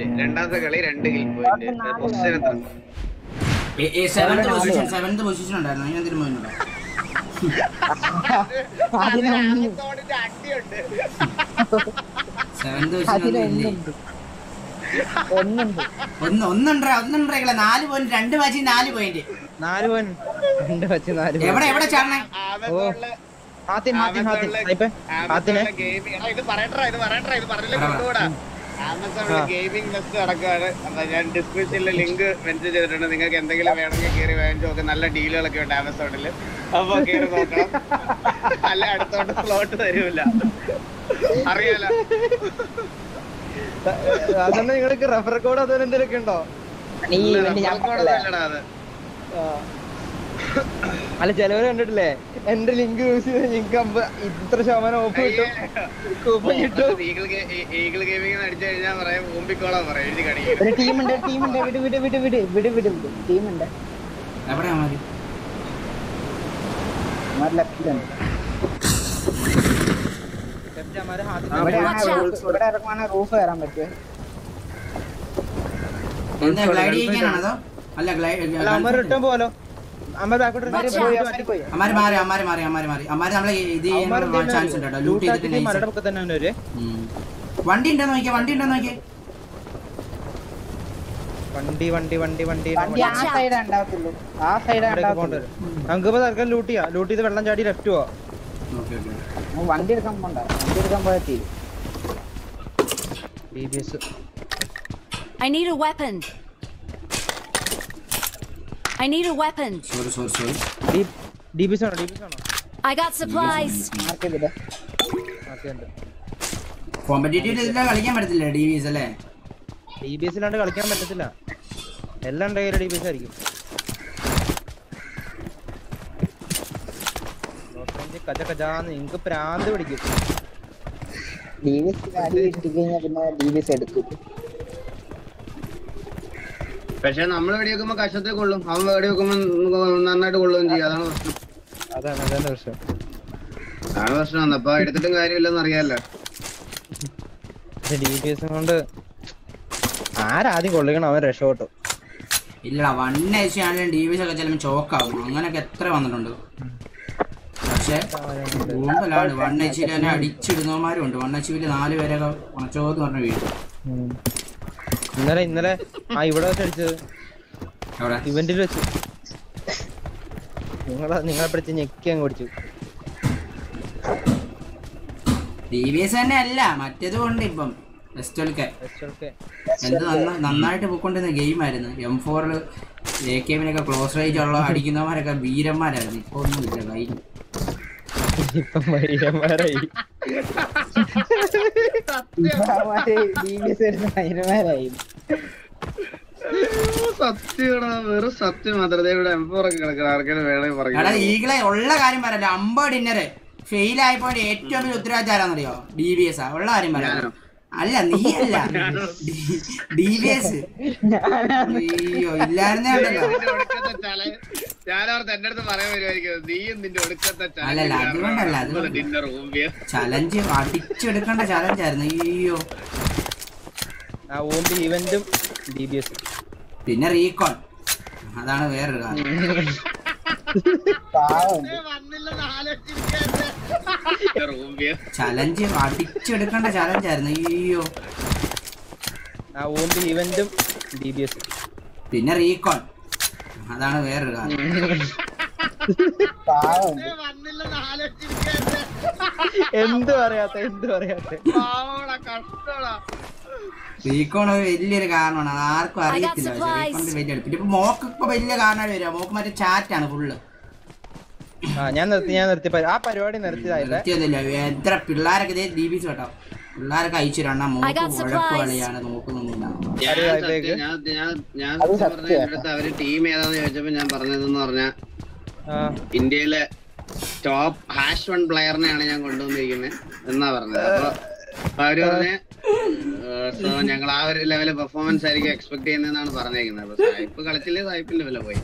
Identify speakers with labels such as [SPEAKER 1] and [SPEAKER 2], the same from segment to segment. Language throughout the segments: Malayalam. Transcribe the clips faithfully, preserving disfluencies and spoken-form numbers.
[SPEAKER 1] പോയിന്റ്. രണ്ടാമത്തെ കളി രണ്ട് കിൽ പോയിന്റ്. പൊസിഷൻ എത്ര?
[SPEAKER 2] സെവൻത് പൊസിഷൻ സെവൻത് പൊസിഷൻ ഉണ്ടായിരുന്നു. അതിന് എന്തിനു പോയിന്റുണ്ടോ? സെവൻത് ഒന്ന് ഒന്നുണ്ടോ ഒന്നുണ്ടോ നാല് പോയിന്റ് രണ്ട് മാച്ചിൽ നാല് പോയിന്റ്
[SPEAKER 3] നാല് പോയിന്റ് രണ്ട് മാച്ച് നാല്.
[SPEAKER 2] എവിടെ എവിടെ ചാടണേ?
[SPEAKER 1] ആമസോണിൽ ഗെയിമിംഗ് ഫെസ്റ്റ് നടക്കുകയാണ്. അപ്പൊ ഞാൻ ഡിസ്ക്രിപ്ഷനിൽ ലിങ്ക് മെൻഷൻ ചെയ്തിട്ടുണ്ട്. നിങ്ങൾക്ക് എന്തെങ്കിലും വേണമെങ്കിൽ കയറി വാങ്ങിച്ചു നോക്കാം. നല്ല ഡീലുകളൊക്കെ ഉണ്ട് ആമസോണിൽ. അപ്പൊ കയറി നോക്കണം. അല്ല അടുത്തോട്ട് സ്ലോട്ട് തരൂല. അറിയാലോ.
[SPEAKER 3] അതന്നെ നിങ്ങൾക്ക് റെഫർ കോഡ് അതുപോലെ എന്തെങ്കിലും ഉണ്ടോ? അല്ല ചിലവര് കണ്ടിട്ടില്ലേ എന്റെ ലിങ്ക് യൂസ് ചെയ്ത് നിങ്ങൾക്ക് ഇത്ര ശതമാനം ഓഫ് കിട്ടും കൂപ്പൺ കിട്ടും.
[SPEAKER 4] ടീമുണ്ട് ടീമുണ്ട് വിട് വിട് വിട് വിട് വിട് വിട് വിട് ടീമുണ്ട്. റൂഫ് കയറാൻ പറ്റുമോ?
[SPEAKER 3] പോലോ
[SPEAKER 2] വണ്ടി ഉണ്ടോ നോക്കിയാ വണ്ടി ഉണ്ടോ നോക്കിയേ.
[SPEAKER 3] വണ്ടി വണ്ടി വണ്ടി വണ്ടി
[SPEAKER 4] നമുക്കിപ്പോ
[SPEAKER 3] തൽക്കാലം ലൂട്ട് ചെയ്യാം. ലൂട്ട് ചെയ്ത് വെള്ളം ചാടി ലെഫ്റ്റ് പോവാ.
[SPEAKER 4] വണ്ടി എടുക്കാൻ പോണ്ട. വണ്ടി എടുക്കാൻ പോയാ തീരും.
[SPEAKER 5] I need a weapon. I need a weapon.
[SPEAKER 2] Sorry, sorry, sorry.
[SPEAKER 3] Deep, deep is on, deep is on.
[SPEAKER 5] I got supplies.
[SPEAKER 4] Mark ചെയ്തിടാ.
[SPEAKER 3] മാർക്ക് ചെയ്തു.
[SPEAKER 2] കോമ്പറ്റീറ്റീവ് ഇതിലാണ് കളിക്കാൻ പറ്റത്തില്ല ഡി ബി എസ് അല്ലേ?
[SPEAKER 3] ഡി ബി എസ് ഇല്ലാണ്ട് കളിക്കാൻ പറ്റത്തില്ല. എല്ലാം ഉണ്ടെങ്കിൽ ഡി ബി എസ് ആയിരിക്കും. കജ കജാന്ന് നിങ്ങൾക്ക് പ്രാന്ത് പിടിക്കും.
[SPEAKER 4] ഡി ബി എസ് കഴിഞ്ഞാൽ പിന്നെ ഡി ബി എസ് എടുക്കും.
[SPEAKER 1] പക്ഷെ നമ്മൾ വെടി വെക്കുമ്പോ കഷത്തിൽ കൊള്ളും. അവൻ വെടി വെക്കുമ്പോ നന്നായിട്ട് കൊള്ളുകയും ചെയ്യും. അതാണ് പ്രശ്നം.
[SPEAKER 3] അതാണ് അതാണ് പ്രശ്നം.
[SPEAKER 1] അതാണ് പ്രശ്നം. അപ്പൊ എടുത്തിട്ടും കാര്യമില്ലെന്ന് അറിയാലോ.
[SPEAKER 3] ഡി ബി എസ് കൊണ്ട് ആരാദ്യം കൊള്ളിക്കണം അവൻ രക്ഷപ്പെട്ടു.
[SPEAKER 2] ഇല്ല വൺ എച്ച് ആണെങ്കിലും ഡി ബി എസ് ഒക്കെ ചിലപ്പോൾ ചോക്കാവും. അങ്ങനെയൊക്കെ എത്ര വന്നിട്ടുണ്ട്. പക്ഷെ കൂടുതലാണ് വൺ എച്ചിൽ തന്നെ അടിച്ചിടുന്നവന്മാരും ഉണ്ട്. വൺ എച്ച് നാല് പേരൊക്കെ ഉണച്ചോന്ന് പറഞ്ഞ വീട്.
[SPEAKER 3] ഇന്നലെ ഇന്നലെ ആ ഇവിടെ വെച്ച് അടിച്ചത് ഇവന്റിൽ വെച്ച് നിങ്ങളെ നിങ്ങളെ പിടിച്ച് ഞെക്കി അങ്ങ് ഓടിച്ചു.
[SPEAKER 2] ഡി ബി എസ് തന്നെ അല്ല മറ്റേതും ഉണ്ട്. ഇപ്പം വെസ്റ്റൊക്കെ എന്ത് നന്നായിട്ട് പോയിക്കൊണ്ടിരുന്ന ഗെയിമായിരുന്നു. എം ഫോറിൽ എ കെ എമ്മിനൊക്കെ ക്ലോസ് റേഞ്ച് ഉള്ള അടിക്കുന്നവന്മാരൊക്കെ വീരന്മാരായിരുന്നു. ഇപ്പൊ ഒന്നുമില്ല കഴിഞ്ഞു.
[SPEAKER 3] ഇപ്പം വൈരന്മാരായി.
[SPEAKER 1] വെറും സത്യം മാത്രമേ എം ഫോർ ഒക്കെ കിടക്കണം. ആർക്കെങ്കിലും വേണമെങ്കിൽ പറയാം.
[SPEAKER 2] ഈകളെ ഉള്ള കാര്യം പറയല്ല. അമ്പത് ഡിന്നറ് ഫെയിൽ ആയപ്പോൾ ഏറ്റവും വലിയ ഉത്തരവാദിത്തം ഡി ബി എസ് ആ. ഉള്ള കാര്യം പറയാം. അല്ല നീ അല്ല ഡി ബി എസ്. അയ്യോ ഇല്ലായിരുന്നേ ഉണ്ടല്ലോ.
[SPEAKER 1] ഞാനോർത്ത് എന്റെ അടുത്ത് പറയാൻ വരുമായിരിക്കും നീയും നിന്റെ ഒടുക്കത്തെ
[SPEAKER 2] അല്ലല്ല അതുകൊണ്ടല്ല. അത് ചലഞ്ച് അടിച്ചെടുക്കേണ്ട ചലഞ്ചായിരുന്നു. അയ്യോ
[SPEAKER 3] ഇവന്റും ഡി ബി എസ്
[SPEAKER 2] പിന്നെ റീകോൺ. അതാണ് വേറൊരു കാര്യം. ചലഞ്ച് അടിച്ചെടുക്കേണ്ട ചലഞ്ചായിരുന്നു. അയ്യോ
[SPEAKER 3] ഇവന്റും ഡി ബി എസ്
[SPEAKER 2] പിന്നെ റീകോൺ. അതാണ് വേറൊരു കാര്യം.
[SPEAKER 3] എന്ത് പറയാത്ത എന്ത് പറയാത്ത
[SPEAKER 2] റീകോൺ വലിയൊരു കാരണമാണ്. അത് ആർക്കും അറിയത്തില്ല. വലിയ പിന്നെ ഇപ്പൊ മോക്ക് ഇപ്പൊ വലിയ കാരണമായിട്ട് വരിക. മോക്ക് മറ്റേ ചാറ്റാണ് ഫുള്ള്.
[SPEAKER 3] ഞാൻ നിർത്തി ഞാൻ നിർത്തി ആ പരിപാടി നിർത്തിയതില്ല.
[SPEAKER 2] എത്ര പിള്ളേരൊക്കെ ഇതേ ഡി ബി എസ് കേട്ടോ. പിള്ളേരൊക്കെ അയച്ചു രണ്ടാ മോക്ക് ഉഴപ്പ് കളിയാണ് നോക്കുന്നൊന്നുമില്ല.
[SPEAKER 1] ഞാൻ പറഞ്ഞ അവര് ടീം ഏതാന്ന് ചോദിച്ചപ്പോ ഞാൻ പറഞ്ഞതെന്ന് പറഞ്ഞ ഇന്ത്യയിലെ ടോപ്പ് ഹാഷ് വൺ പ്ലെയറിനെയാണ് ഞാൻ കൊണ്ടുവന്നിരിക്കുന്നത് എന്നാ പറഞ്ഞത്. അപ്പൊ അവര് പറഞ്ഞ് സോ ഞങ്ങൾ ആ ഒരു ലെവല് പെർഫോമൻസ് ആയിരിക്കും എക്സ്പെക്ട് ചെയ്യുന്നതെന്നാണ് പറഞ്ഞേക്കുന്നത്. അപ്പൊ സായിപ്പ് കളിച്ചില്ലേ സായിപ്പിന്റെ വില പോയി.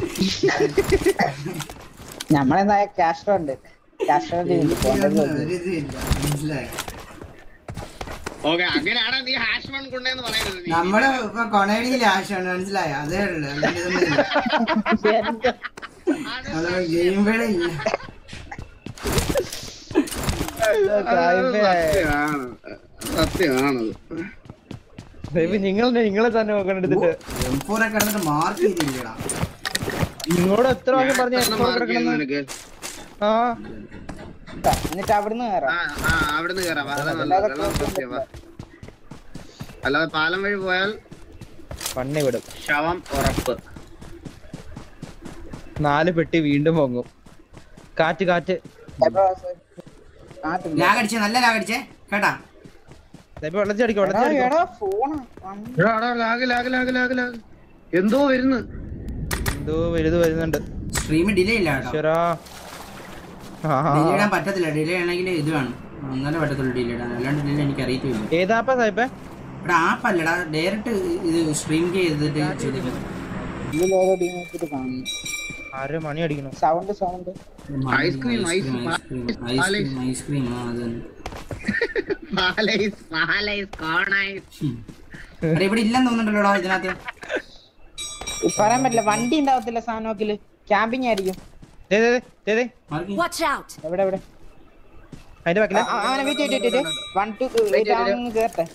[SPEAKER 4] നമ്മളെന്തായ കാസ്ട്രോ ഉണ്ട്. കാസ്ട്രോ
[SPEAKER 1] ഓക്കെ അങ്ങനെയാണ് നീ ഹാഷ് വൺ കൊണ്ടേന്ന് പറയുന്നത് നീ.
[SPEAKER 2] നമ്മള് ഇപ്പൊ കൊണേഡിയിൽ ആശയാണ് മനസ്സിലായോ? അതേ ഉള്ളു. ഗെയിം വേള ഇല്ല.
[SPEAKER 1] സത്യമാണ് സത്യമാണത്.
[SPEAKER 3] നിങ്ങൾ നിങ്ങളെ തന്നെ നോക്കണം എടുത്തിട്ട്.
[SPEAKER 2] എം ഫോർ ഒക്കെ കിടന്നിട്ട് മാർക്ക് ചെയ്തില്ലടാ.
[SPEAKER 3] നിങ്ങളോട് എത്ര പ്രാവശ്യം പറഞ്ഞു
[SPEAKER 1] നിനക്ക്
[SPEAKER 3] ആ
[SPEAKER 4] എന്നിട്ട് അവിടുന്ന് കയറാം.
[SPEAKER 1] ആ ആ അവിടുന്ന് കയറാം. അതാ നല്ലത്. സത്യവാ. അല്ലാതെ പാലം വഴി പോയാൽ
[SPEAKER 3] പണ്ണി വിടും.
[SPEAKER 1] ശവം ഉറപ്പ്.
[SPEAKER 3] നാല് പെട്ടി വീണ്ടും പൊങ്ങും. കാറ്റ് കാറ്റ്
[SPEAKER 2] ലാഗ് അടിച്ചേ, നല്ല ലാഗ് അടിച്ചേ കേട്ടാ.
[SPEAKER 3] വെള്ളച്ചടിക്കും
[SPEAKER 1] എന്തോ വരുന്നു.
[SPEAKER 3] എന്തോ വലുത് വരുന്നുണ്ട്.
[SPEAKER 2] സ്ട്രീം ഡിലേ ഇല്ല കേട്ടോ.
[SPEAKER 3] ഈശ്വരാ.
[SPEAKER 2] ഡിലേ ഇടാൻ പറ്റത്തില്ല. ഡിലേ ആണെങ്കിൽ ഇത് വേണം, അങ്ങനെ പറ്റത്തുള്ളൂ ഡിലേ ഇടാൻ. അല്ലാണ്ട് ഡിലേ എനിക്ക് അറിയത്തില്ല.
[SPEAKER 3] ഏതാപ്പാ സാഹിബേ?
[SPEAKER 2] ഇവിടെ ആപ്പല്ലടാ, ഡയറക്റ്റ് ഇത് സ്ട്രീം ചെയ്തിട്ട് ചെയ്തിട്ട്.
[SPEAKER 3] ആരോ മണി അടിക്കണം.
[SPEAKER 4] Sound sound
[SPEAKER 1] ice cream ice cream
[SPEAKER 2] ice cream ആ അതന്നെ. ഇവിടെ ഇല്ലെന്ന് തോന്നുന്നുണ്ടല്ലോടാ ഇതിനകത്ത്.
[SPEAKER 4] പറയാൻ പറ്റില്ല. വണ്ടി ഉണ്ടാവത്തില്ല സാധനത്തില്. ക്യാമ്പിങ് ആയിരിക്കും.
[SPEAKER 5] Watch out!
[SPEAKER 4] എവിടെ എവിടെ
[SPEAKER 3] അതിന്റെ ബാക്കില്
[SPEAKER 4] അങ്ങനെ വെയിറ്റ് ചെയ്തിട്ട് വൺ ടു കേറട്ടെ.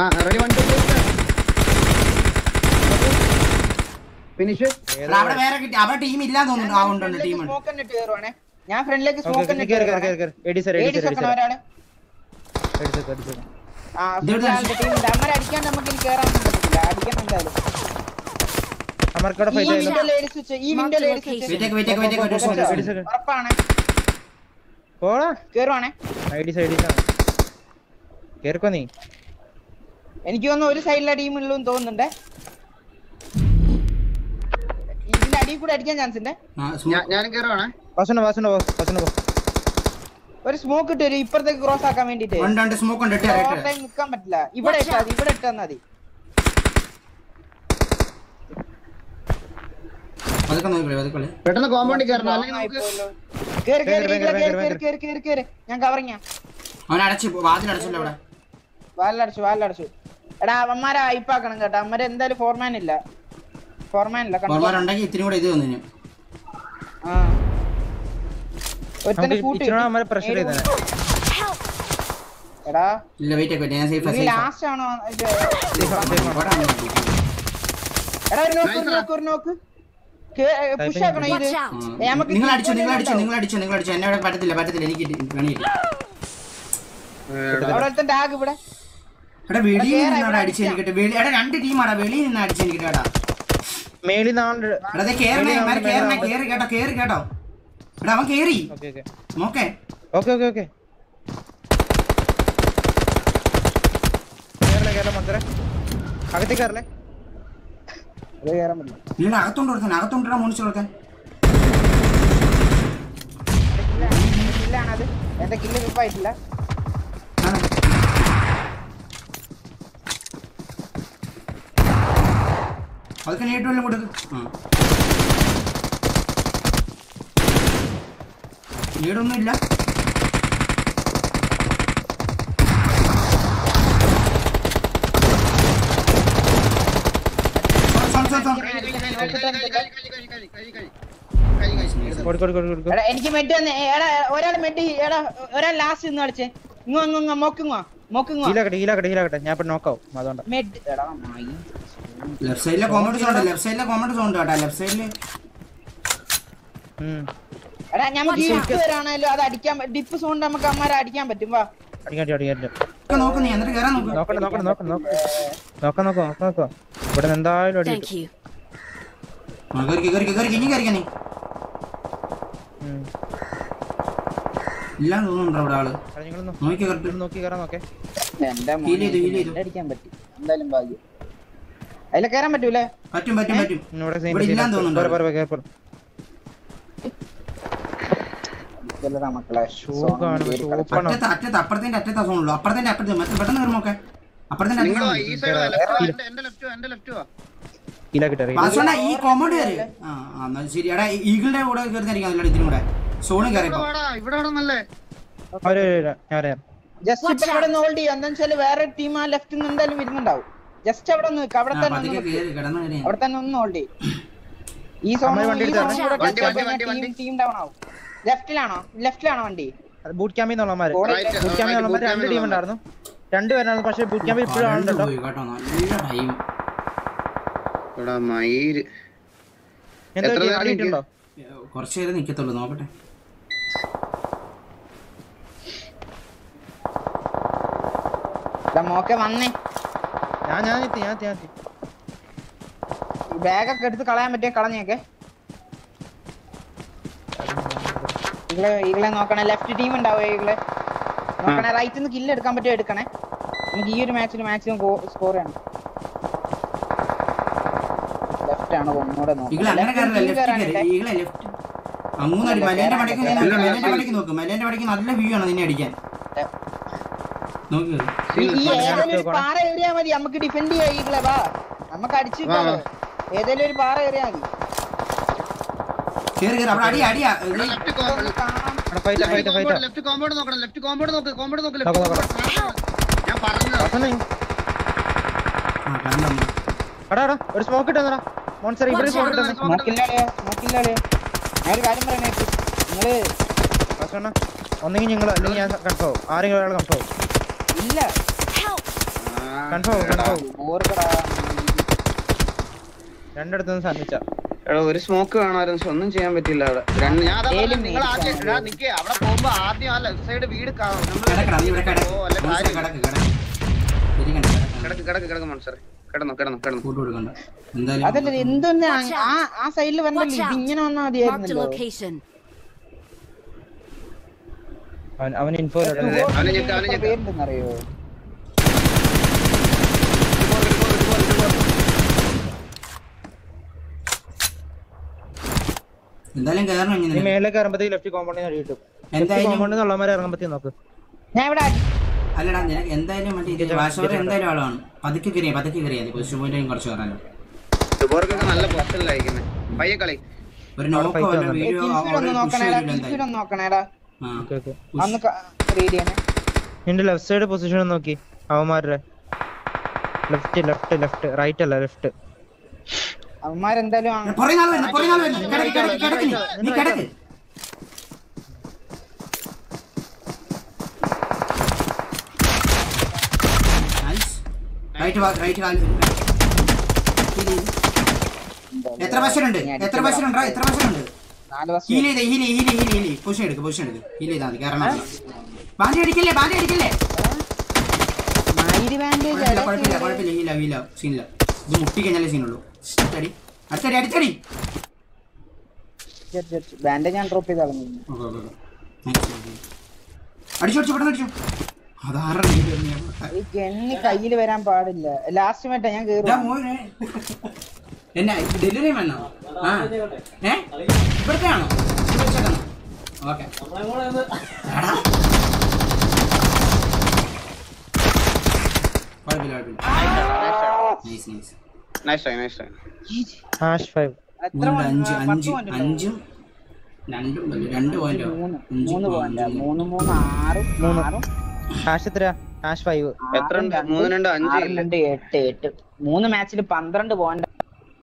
[SPEAKER 1] ഫിനിഷ്.
[SPEAKER 2] അവിടെ വേറെ കിട്ടി. അവിടെ ടീം ഇല്ലാന്ന് തോന്നുന്നു. ആ ഉണ്ട് ടീം ഉണ്ട്.
[SPEAKER 4] സ്മോക്ക് എന്നിട്ട് കേറുവാണേ. ഞാൻ ഫ്രണ്ടിലേക്ക് സ്മോക്ക്
[SPEAKER 3] കേറ് കേറ് കേറ് കേറ്. Eddie sir Eddie sir Eddie sir
[SPEAKER 4] ഒരാള്
[SPEAKER 3] എഡി സർ എഡി സർ.
[SPEAKER 4] ആ ഫ്രണ്ടിലെ ടീം ഡമ്മർ അടിക്കാൻ നമുക്ക് ഇനി കേറാൻ പറ്റില്ല. അടിക്കാൻ എന്തായാലും
[SPEAKER 3] അമർക്കട ഫൈറ്റ് ആയിരുന്നു.
[SPEAKER 4] Window lady switch. ഈ window lady switch
[SPEAKER 2] wait wait wait ഒരു സെക്കൻഡ്.
[SPEAKER 4] ഉറപ്പാണ്.
[SPEAKER 3] പോടാ
[SPEAKER 4] കേറുവാണേ.
[SPEAKER 3] ഐഡി സൈഡി ആണ്. കേറിക്കോ നീ.
[SPEAKER 4] എനിക്ക് തോന്നുന്നു ഒരു സൈഡിലെ ടീം ഉള്ളൂ എന്ന് തോന്നുന്നുണ്ടേ. ഇതിന്റെ അടിയിൽ കൂടെ അടിക്കാൻ ചാൻസ് ഉണ്ട്.
[SPEAKER 1] ഞാനും കേറുവാണേ.
[SPEAKER 3] വാസന വാസന വാസന പോ.
[SPEAKER 4] ഒരു സ്മോക്ക് ഇട്ട് വരും ഇപ്പുറത്തേക്ക് ക്രോസ് ആക്കാൻ വേണ്ടിട്ട്.
[SPEAKER 2] ഉണ്ട് ഉണ്ട് സ്മോക്ക് ഉണ്ട്. ഇട്ട്
[SPEAKER 4] ഓവർ ടൈം നിക്കാൻ പറ്റില്ല. ഇവിടെ ഇട്ടാ മതി. ഇവിടെ ഇട്ടാ മതി.
[SPEAKER 2] അതൊക്കെ നോക്കിക്കോളെ അതൊക്കെ.
[SPEAKER 1] പെട്ടെന്ന് കോമ്പൗണ്ടിൽ കയറണം അല്ലെങ്കിൽ നമുക്ക്
[SPEAKER 4] കേറി കേറി കേറി കേറി കേറി കേറി. ഞാൻ കവറിങ്ങാ.
[SPEAKER 2] അവൻ അടച്ചു വാതിൽ അടച്ചല്ലോ അവിടെ.
[SPEAKER 4] വാലടച്ചു വാലടച്ചു. എടാ അമ്മമാരെ ഹൈപ്പാക്കണം കേട്ടോ. അമ്മമാരെ എന്തായാലും ഫോർമാൻ ഇല്ല. ഫോർമാൻ ഇല്ല.
[SPEAKER 2] ഫോർമാൻ ഉണ്ടെങ്കിൽ ഇത്തിരി കൂടെ ഇത് വന്നു.
[SPEAKER 4] ആ ഒരുത്തനെ കൂട്ടി
[SPEAKER 3] അമ്മമാരെ പ്രഷർ ചെയ്തേ.
[SPEAKER 4] എടാ
[SPEAKER 2] ഇല്ല വെയിറ്റ് ഒക്കെ ഞാൻ സേഫ് സേഫ്.
[SPEAKER 4] ലാസ്റ്റ് ആണോ ഇത്? എടാ ഒരു നോക്ക് ഒരു നോക്ക് ഒരു നോക്ക്. പുഷ് ആക്കണോ ഇത്? നമുക്ക്
[SPEAKER 2] നിങ്ങൾ അടിച്ചു നിങ്ങൾ അടിച്ചു നിങ്ങൾ അടിച്ചു നിങ്ങൾ അടിച്ചു. എന്നെ ഇവിടെ പറ്റത്തില്ല പറ്റത്തില്ല. എനിക്ക് വേണിയില്ല.
[SPEAKER 4] അവിടെ ഒരുത്തൻ ടാഗ് ഇവിടെ.
[SPEAKER 2] എടാ വെളിയിൽ നിന്നാണ് അടിച്ചു എനിക്കിട്ട്. വെളി എടാ രണ്ട് ടീമാടാ വെളിയിൽ നിന്ന് അടിച്ചു എനിക്ക് കേട്ടാ.
[SPEAKER 3] മേളി നാണ്ട്.
[SPEAKER 2] എടാ ദേ കേറണേ മാരെ കേറണേ കേറി കേട്ടോ കേറി കേട്ടോ. എടാ അവൻ കേറി.
[SPEAKER 3] ഓക്കേ ഓക്കേ
[SPEAKER 2] നോക്കേ.
[SPEAKER 3] Okay okay okay. കേറല കേറല മന്ത്രേ. അകത്തേക്ക് കേറലേ.
[SPEAKER 4] ഇത് കേറാൻ പറ്റില്ല.
[SPEAKER 2] നീ അകത്തോണ്ട് കൊടുക്കാൻ അകത്തോണ്ടാ മോണിച്ച് കൊടുക്കാൻ.
[SPEAKER 4] കില്ലാണത്. എന്റെ കില്ല് വിപ്പ് ആയിട്ടില്ല.
[SPEAKER 2] അതൊക്കെ നേരിട്ട് വല്ലതും കൊടുക്ക്. ആ നേടൊന്നും ഇല്ല.
[SPEAKER 4] എനിക്ക് മെഡ് ഒരാൾ മെഡ് ഒരാൾ ലാസ്റ്റ് നിന്ന് കളിച്ചേ. ഇങ്ങോ മോക്കുങ്ങോ മോക്കുങ്ങോ.
[SPEAKER 3] ഹീലാക്കട്ടെ ഹീലാക്കട്ടെ ഹീലാക്കട്ടെ. ഞാൻ ഇപ്പൊ നോക്കാവും അതുകൊണ്ട്.
[SPEAKER 4] മെഡ് എടാ മായി.
[SPEAKER 2] ലെഫ്റ്റ് സൈഡിലെ കോമന്റ് സൗണ്ട് ലെഫ്റ്റ് സൈഡിലെ കോമന്റ് സൗണ്ട് കേട്ടാ. ലെഫ്റ്റ് സൈഡില്
[SPEAKER 4] എടാ നമുക്ക് ഡിപ്പ് വരാണല്ലോ. അത് അടിക്കാൻ ഡിപ്പ് സൗണ്ട് നമുക്ക് അമ്മമാരെ അടിക്കാൻ പറ്റും. വാ
[SPEAKER 3] അടിക്കാൻ അടിക്കാൻ
[SPEAKER 2] നോക്ക് നീ എന്നിട്ട് കേറാൻ നോക്ക്.
[SPEAKER 3] നോക്കട്ടെ നോക്കട്ടെ നോക്കട്ടെ നോക്കാം നോക്കാം നോക്കാം നോക്കാം. ഇവിടെ എന്തായാലും അടി
[SPEAKER 5] Thank you.
[SPEAKER 2] ആ കേറി കേറി കേറി ഇനി കേറിക്കാ നീ. ഇല്ലാന്ന് തോന്നുന്നുണ്ടോ അവിടെ ആള്? നോക്കി കറക്റ്റ്
[SPEAKER 3] നോക്കി കയറാൻ നോക്കേ.
[SPEAKER 4] എന്റെ
[SPEAKER 2] ഹീൽ ചെയ്തു ഹീൽ ചെയ്തു.
[SPEAKER 4] അടിക്കാൻ പറ്റും എന്തായാലും ഭാഗ്യം. അതിലെ കയറാൻ പറ്റൂലേ?
[SPEAKER 2] പറ്റും പറ്റും പറ്റും.
[SPEAKER 3] ഇവിടെ
[SPEAKER 2] ഇവിടെ ഇല്ലാന്ന് തോന്നുന്നുണ്ടോ?
[SPEAKER 3] പറ പറ കേർ
[SPEAKER 4] മക്കളെ
[SPEAKER 2] അറ്റത്ത് അറ്റത്ത് അപ്പുറത്തിന്റെ അറ്റത്താ സോണുള്ളൂ. അപ്പുറത്തിന്റെ അപ്പുറത്ത് മറ്റേ പെട്ടെന്ന് കയറി നോക്കേ. അപ്പുറത്തിന്റെ പാസ്വേഡ് ഈ കോമോഡ് കയറി. ആ എന്നാ ശരി. എടാ ഈഗിളിന്റെ കൂടെ കയറിയിരിക്കാം. ഇതിലും കൂടെ സോണ് കയറിയപ്പോ
[SPEAKER 4] ജസ്റ്റ് ഇപ്പൊ ഇവിടെ ഹോൾഡ് ചെയ്യാം. എന്താ വെച്ചാല് വേറെ ടീം ആ ലെഫ്റ്റിൽ നിന്ന് എന്തായാലും വരുന്നുണ്ടാവും. ജസ്റ്റ് അവിടെ നിന്ന് അവിടെ തന്നെ അവിടെ തന്നെ ഒന്ന് ഹോൾഡ് ചെയ്യും. ഈ ടീം ഡൗൺ ആവും. ലെഫ്റ്റിലാണോ ലെഫ്റ്റിലാണോ വണ്ടി?
[SPEAKER 3] ബൂട്ട് ക്യാമ്പിൽ നിന്നുള്ളമാര് ബൂട്ട് ക്യാമ്പിൽ നിന്നുള്ളമാര് രണ്ട് ടീം ഉണ്ടായിരുന്നു, രണ്ടുപേരായിരുന്നു. പക്ഷെ ബൂട്ട് ക്യാമ്പിൽ ഇപ്പോഴും ആളുണ്ടല്ലോ.
[SPEAKER 2] കുറച്ചു നേരം നിക്കത്തുള്ളൂ, നോക്കട്ടെ.
[SPEAKER 4] മോക്കെ വന്നേ.
[SPEAKER 3] ഞാൻ ഞാൻ എത്തി ഞാൻ എത്തി
[SPEAKER 4] ബാഗൊക്കെ എടുത്ത് കളയാൻ പറ്റിയ കളഞ്ഞേക്കെ. ഈകളെ ഈകളെ നോക്കണേ. ലെഫ്റ്റ് ടീം ഉണ്ടാവോ? ഈകളെ നോക്കണേ. റൈറ്റിൽ നിന്ന് കില്ല് എടുക്കാൻ പറ്റിയോ എടുക്കണേ. നമുക്ക് ഈ ഒരു മാച്ചിൽ മാക്സിമം സ്കോർ ചെയ്യണം. ലെഫ്റ്റ് ആണ് ഒന്നുകൂടെ
[SPEAKER 2] നല്ല വ്യൂ ആണ് നിന്നെ അടിക്കാൻ.
[SPEAKER 4] പാറ ഏറിയാ മതി, നമുക്ക് ഡിഫെൻഡ് ചെയ്യാം. ഈകളെ വാ, നമുക്ക് അടിച്ചു ഏതെങ്കിലും ഒരു പാറ ഏറിയാ മതി.
[SPEAKER 3] ഒരു സ്മോക്ക് ഇട്ടാ മോൺസർ ഇവിടെ
[SPEAKER 4] നോക്കില്ലാളിയാ നോക്കില്ലാളിയാ. ഞാൻ ഒരു കാര്യം പറയണേ, നിങ്ങള്
[SPEAKER 3] ഒന്നെങ്കിൽ ഞങ്ങൾ അല്ലെങ്കിൽ ഞാൻ കൺഫേം ആരെങ്കിലും ഒരാൾ കൺഫേം
[SPEAKER 4] ഇല്ല
[SPEAKER 3] കൺഫേം കൺഫേം രണ്ടിടത്തുനിന്ന് സന്നിച്ച
[SPEAKER 1] ഒരു സ്മോക്ക് വേണമായിരുന്നു. ഒന്നും ചെയ്യാൻ പറ്റില്ല അവിടെ. നിങ്ങൾ ആദ്യം നിക്ക് അവിടെ പോകുമ്പോ ആദ്യം ആ ലെഫ്റ്റ് സൈഡ് വീട് കിടക്ക് കിടക്ക് കിടക്ക് മനസ്സറേ. കിടന്നു കിടന്നു കിടന്നു.
[SPEAKER 4] അതല്ല എന്തൊന്ന് ആ സൈഡിൽ വന്നല്ലോ, ഇത് ഇങ്ങനെ വന്നാൽ മതിയായിരുന്നല്ലോ.
[SPEAKER 3] അവൻ ഇൻഫോ
[SPEAKER 4] പേരെന്തെന്നറിയോ?
[SPEAKER 2] എന്തായാലും കേറണം.
[SPEAKER 3] മേലെ കയറുമ്പത്തേക്ക് ലെഫ്റ്റ് കോമ്പൗണ്ടിൽ നിന്ന് കിട്ടും. കോമ്പൗണ്ടിൽ ഉള്ളമാരെ ഇറങ്ങുമ്പത്തേക്ക് നോക്ക്.
[SPEAKER 4] ഞാൻ ഇവിടെ
[SPEAKER 2] അല്ലടാ നിനക്ക് എന്തായാലും മറ്റേ വാശോർ എന്തായാലും ആളാണ്. പതുക്കെ കയറിയാ പതുക്കെ കയറിയാൽ പൊസിഷൻ പോയിന്റ് കുറച്ച് കയറാനോ.
[SPEAKER 1] നല്ല പൊസിഷനിലായിരിക്കുന്നത്. പയ്യെ കളി.
[SPEAKER 2] ഒരു നോക്ക് വീഡിയോ
[SPEAKER 4] നോക്കണേടാ.
[SPEAKER 3] നിന്റെ ലെഫ്റ്റ് സൈഡ് പൊസിഷൻ നോക്കി. അവന്മാരുടെ ലെഫ്റ്റ് ലെഫ്റ്റ് ലെഫ്റ്റ് റൈറ്റ് അല്ല ലെഫ്റ്റ്.
[SPEAKER 4] അവന്മാരെന്തായാലും
[SPEAKER 2] എത്ര വശമുണ്ട് എത്ര വശമുണ്ട് എത്ര വശമുണ്ട് ഹീൽ ചെയ്ത് heal heal heal heal position എടുക്ക് പൊസിഷൻ എടുക്ക് ഹീൽ ചെയ്താൽ മതി. കാരണം ബാൻഡേജ് അടിക്കില്ലേ ബാൻഡേജ് അടിക്കില്ലേ കുഴപ്പമില്ല കുഴപ്പമില്ല ഹീല ഹീല സീനില്ല. ഇത് മുട്ടി കഴിഞ്ഞാലേ സീനുള്ളൂ. അടി അടുത്തടി അടുത്തടി
[SPEAKER 4] ബാൻഡേജ് ഞാൻ ഡ്രോപ്പ് ചെയ്ത്
[SPEAKER 2] അടിച്ചു അടിച്ചു പെട്ടെന്ന് അടിച്ചു. അതാറ്
[SPEAKER 4] എണ്ണി കയ്യിൽ വരാൻ പാടില്ല. ലാസ്റ്റ് മറ്റേ ഞാൻ കേറും.
[SPEAKER 2] എന്നാ ഡെലിവറി വേണോ? ആ ഏ ഇവിടുത്തെ ആണോ? ഓക്കെ അഞ്ച് അഞ്ച് അഞ്ചും രണ്ടും രണ്ട് പോയിന്റ്
[SPEAKER 4] മൂന്ന് പോയിന്റ് മൂന്ന് മൂന്ന് ആറ് ആറും
[SPEAKER 3] ഹാഷ് എത്ര ഹാഷ് ഫൈവ്
[SPEAKER 1] എത്ര മൂന്ന് രണ്ട് അഞ്ച്
[SPEAKER 4] രണ്ട് എട്ട് എട്ട് മൂന്ന് മാച്ചിൽ പന്ത്രണ്ട് പോയിന്റ്.